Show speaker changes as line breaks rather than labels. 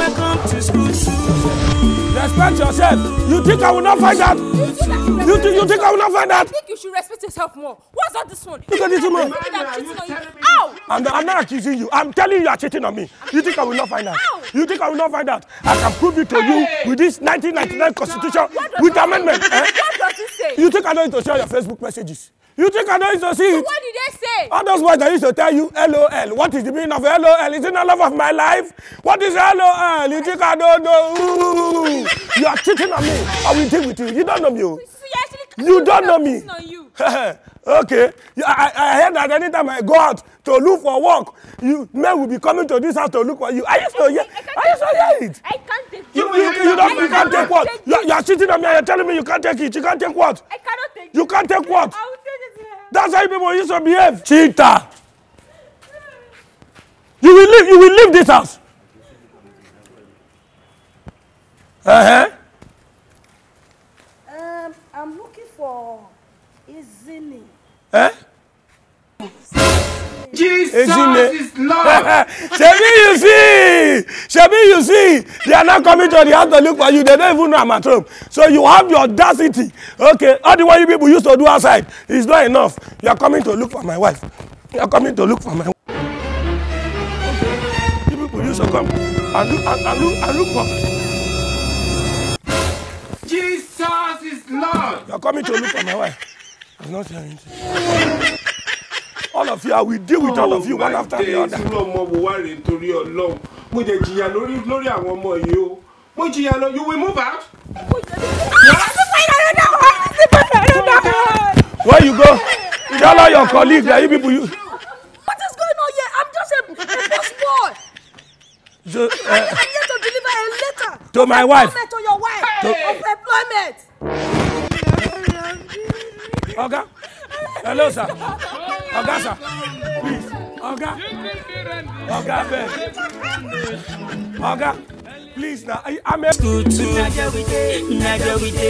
Welcome to school 2.
Respect yourself. You think I will not find that? You think I will not find that?
I think you should respect yourself more. What's all this one?
Look at this woman.
Ow!
I'm not accusing you. I'm telling you are cheating on me. You think I will not find out?
Ow!
You think I will not find out? I can prove it to you with this 1999 Constitution with amendment.
What does it say?
You think I don't need to share your Facebook messages? You think I don't need to see it?
What did they say?
All those words I used to tell you, LOL. What is the meaning of LOL? Is it not love of my life? What is LOL? You think I don't know? Ooh. You are cheating on me. I will deal with you. You don't know me. You don't know me. Okay. I heard that anytime I go out to look for work, men will be coming to this house to look for you. I used to hear it.
I can't take it.
You can't take what? You are cheating on me and you're telling me you can't take it. You can't take what?
I cannot take it.
You can't take what?
I will take it.
That's how people used to behave. Cheater. You will leave this house.
I'm looking for Izini.
Jesus is Lord.
Shebi, you see, they are not coming to the house to look for you. They don't even know I'm at home. So you have the audacity. Okay, all the way you people used to do outside is not enough. You are coming to look for my wife. You are coming to look for my wife. Okay, you people used to come and look for me.
Jesus is Lord.
You are coming to look for my wife. I'm not saying anything. All of you, I will deal with all of you one after the other.
You will move out.
Where you go? Tell all your colleagues that you people.
What is going on here? I'm just a postboy.
So,
I'm here to deliver a letter
to my wife.
To your wife of employment.
Oga. Hello, sir. Oga, sir. Please. Oga. Oga, beg. Oga. Please, now. I'm a school 2.